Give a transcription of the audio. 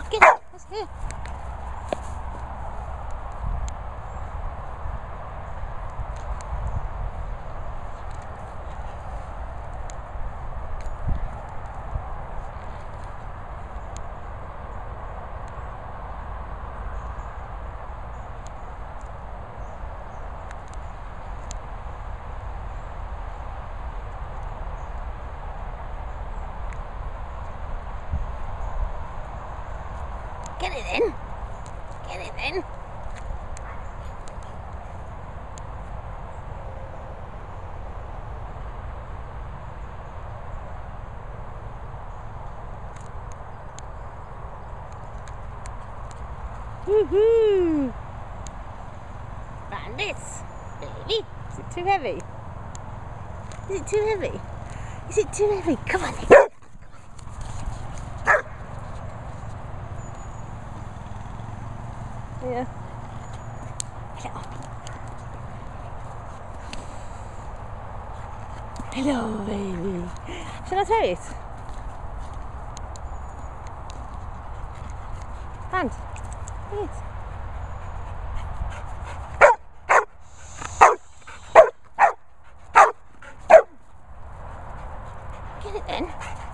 Oh, get it. It's here. Get it in. Get it in. Woohoo! Bandits, baby. Is it too heavy? Is it too heavy? Is it too heavy? Come on then. Yeah. Hello, baby. Shall I tell it? Hand. Take it. Get it then.